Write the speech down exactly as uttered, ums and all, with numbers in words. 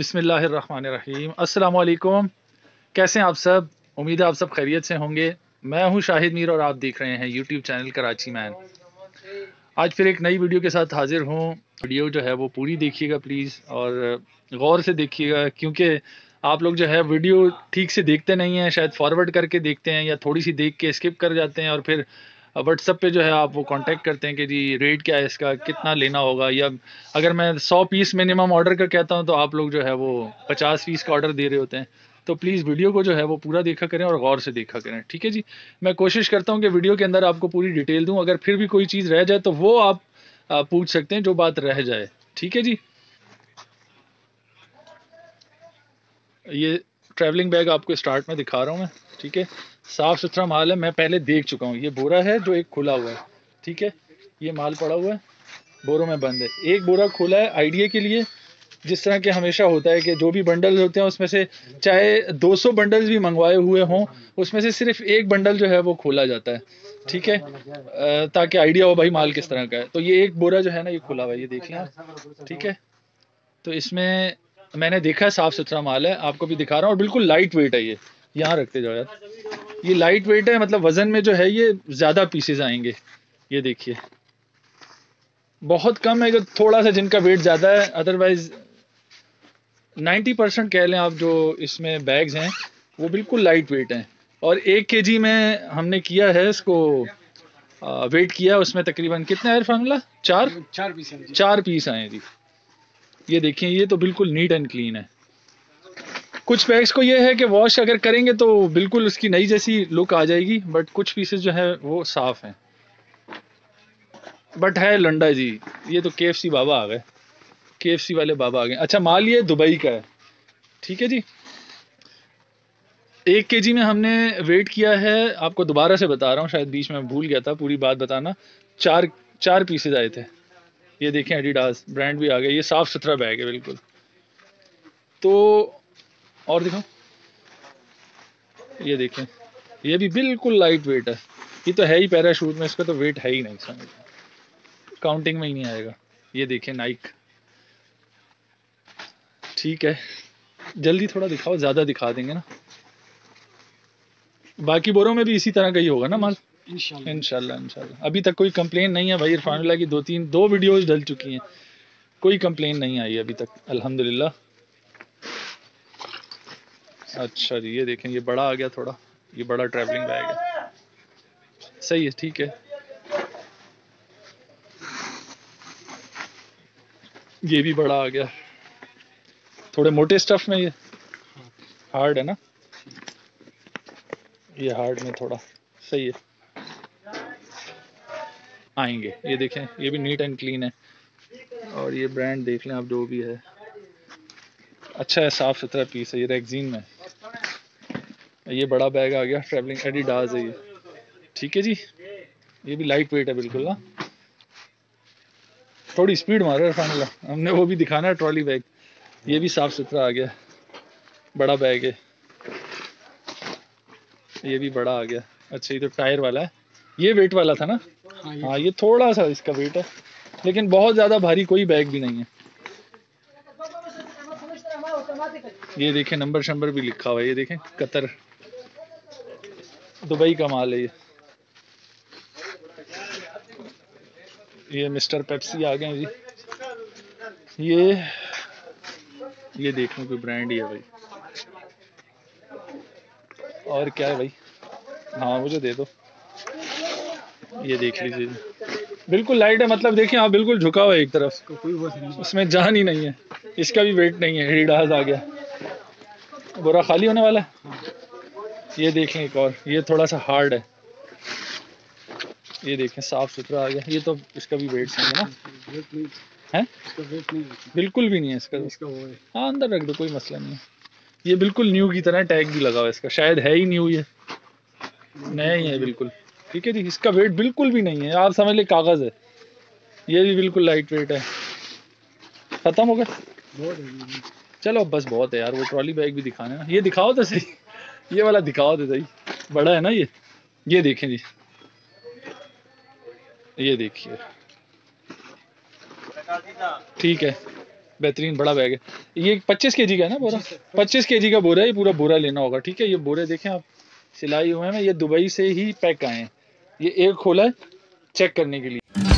बिस्मिल्लाहिर्रहमानिर्रहीम। अस्सलाम वालेकुम। कैसे हैं आप सब? उम्मीद है आप सब खैरियत से होंगे। मैं हूं शाहिद मीर और आप देख रहे हैं यूट्यूब चैनल कराची मैन। आज फिर एक नई वीडियो के साथ हाजिर हूं। वीडियो जो है वो पूरी देखिएगा प्लीज़, और गौर से देखिएगा, क्योंकि आप लोग जो है वीडियो ठीक से देखते नहीं हैं, शायद फॉरवर्ड करके देखते हैं या थोड़ी सी देख के स्किप कर जाते हैं, और फिर व्हाट्सएप पे जो है आप वो कांटेक्ट करते हैं कि जी रेट क्या है इसका, कितना लेना होगा, या अगर मैं सौ पीस मिनिमम ऑर्डर का कहता हूं तो आप लोग जो है वो पचास पीस का ऑर्डर दे रहे होते हैं। तो प्लीज़ वीडियो को जो है वो पूरा देखा करें और गौर से देखा करें, ठीक है जी। मैं कोशिश करता हूं कि वीडियो के अंदर आपको पूरी डिटेल दूं। अगर फिर भी कोई चीज़ रह जाए तो वो आप आ, पूछ सकते हैं, जो बात रह जाए, ठीक है जी। ये ट्रैवलिंग बैग आपको स्टार्ट में दिखा रहा हूँ मैं, ठीक है। साफ़ सुथरा माल है, मैं पहले देख चुका हूँ। ये बोरा है जो एक खुला हुआ है, ठीक है। ये माल पड़ा हुआ है, बोरों में बंद है। एक बोरा खोला है आइडिया के लिए, जिस तरह के हमेशा होता है कि जो भी बंडल होते हैं उसमें से चाहे दो सौ बंडल्स भी मंगवाए हुए हों, उसमें से सिर्फ एक बंडल जो है वो खोला जाता है, ठीक है, अ, ताकि आइडिया हो भाई माल किस तरह का है। तो ये एक बोरा जो है ना ये खुला हुआ है, ये देख लें आप, ठीक है। तो इसमें मैंने देखा है साफ़ सुथरा माल है, आपको भी दिखा रहा हूँ, और बिल्कुल लाइट वेट है। ये यहाँ रखते जाओ यार। ये लाइट वेट है, मतलब वज़न में जो है ये ज़्यादा पीसेज आएंगे। ये देखिए बहुत कम है जो थोड़ा सा जिनका वेट ज़्यादा है, अदरवाइज नब्बे परसेंट कह लें आप जो इसमें बैग्स हैं वो बिल्कुल लाइट वेट हैं। और एक केजी में हमने किया है इसको, आ, वेट किया उसमें तकरीबन कितना है फार्मूला, चार चार पीस है जी। चार पीस आए जी। ये देखिए ये तो बिल्कुल नीट एंड क्लीन है। कुछ बैग्स को ये है कि वॉश अगर करेंगे तो बिल्कुल उसकी नई जैसी लुक आ जाएगी, बट कुछ पीसेस जो है वो साफ हैं, बट है लंडा जी। ये तो केएफसी बाबा आ गए, केएफसी वाले बाबा आ गए। अच्छा माल ये दुबई का है, ठीक है जी। एक केजी में हमने वेट किया है, आपको दोबारा से बता रहा हूँ, शायद बीच में भूल गया था पूरी बात बताना। चार चार पीसेज आए थे। ये देखें एडिडास ब्रांड भी आ गया। ये साफ सुथरा बैग है बिल्कुल। तो और दिखाओ, ये देखें, ये भी बिल्कुल लाइट वेट है। ये तो है ही पैराशूट में, इसका तो वेट है ही नहीं, समझ काउंटिंग में ही नहीं आएगा। ये देखें नाइक, ठीक है। जल्दी थोड़ा दिखाओ, ज़्यादा दिखा देंगे ना। बाकी बोरों में भी इसी तरह का ही होगा ना माल, इंशाल्लाह। इंशाल्लाह इंशाल्लाह। अभी तक कोई कंप्लेन नहीं है भाई। इरफानुल्लाह की दो तीन दो वीडियोस डल चुकी हैं, कोई कंप्लेन नहीं आई अभी तक, अल्हम्दुलिल्लाह। अच्छा जी, ये देखें, ये बड़ा आ गया थोड़ा, ये बड़ा ट्रैवलिंग बैग है, सही है, ठीक है। ये भी बड़ा आ गया, थोड़े मोटे स्टफ में। ये हार्ड है ना, ये हार्ड में थोड़ा सही है, आएंगे। ये देखें, ये भी नीट एंड क्लीन है, और ये ब्रांड देख लें आप जो भी है, अच्छा है, साफ सुथरा पीस है। ये रेक्जीन में, ये बड़ा बैग आ गया ट्रैवलिंग, एडिडास है ये, ठीक है जी। ये भी लाइट वेट है बिल्कुल ना। थोड़ी स्पीड मारो इरफानुल्लाह, हमने वो भी दिखाना है ट्रॉली बैग। ये भी साफ सुथरा आ गया, बड़ा बैग है। ये भी बड़ा आ गया। अच्छा ये तो टायर वाला है, ये वेट वाला था ना। हाँ ये, हाँ ये थोड़ा सा इसका वेट है, लेकिन बहुत ज़्यादा भारी कोई बैग भी नहीं है। ये देखें नंबर शंबर भी लिखा हुआ है, ये देखें कतर, दुबई का माल है ये। ये मिस्टर पेप्सी आ गए जी। ये ये देखने कोई ब्रांड ही है भाई। और क्या है भाई, हाँ मुझे दे दो, ये देख लीजिए जी। बिल्कुल लाइट है, मतलब देखिए आप, बिल्कुल झुका हुआ है एक तरफ, इसका कोई वजन नहीं। उसमें जान ही नहीं है। इसका भी वेट नहीं है। एडिडास आ गया, बोरा खाली होने वाला है। ये देखें एक और, ये थोड़ा सा हार्ड है। ये देखें साफ सुथरा आ गया। ये तो इसका भी वेट नहीं है ना, वेट नहीं, है इसका वेट नहीं है। बिल्कुल भी नहीं है इसका। इसका वो है। हाँ अंदर रख दो, कोई मसला नहीं है। ये बिल्कुल न्यू की तरह टैग भी लगा हुआ है इसका, शायद है ही न्यू, ये नया ही है बिल्कुल, ठीक है जी। इसका वेट बिल्कुल भी नहीं है, आप समझ ले कागज़ है। ये भी बिल्कुल लाइट वेट है। ख़त्म हो गया, बहुत है। चलो बस बहुत है यार। वो ट्रॉली बैग भी दिखाना ना, ये दिखाओ तो सही, ये वाला दिखाओ तो सही, बड़ा है ना ये। ये देखें जी, ये देखिए, ठीक है, बेहतरीन बड़ा बैग है। ये पच्चीस केजी का है ना बोरा? पच्चीस केजी का बोरा है, ये पूरा बोरा लेना होगा, ठीक है। ये बोरे देखें आप, सिलाई हुए हैं, ये दुबई से ही पैक आए हैं। ये एक खोला है चेक करने के लिए।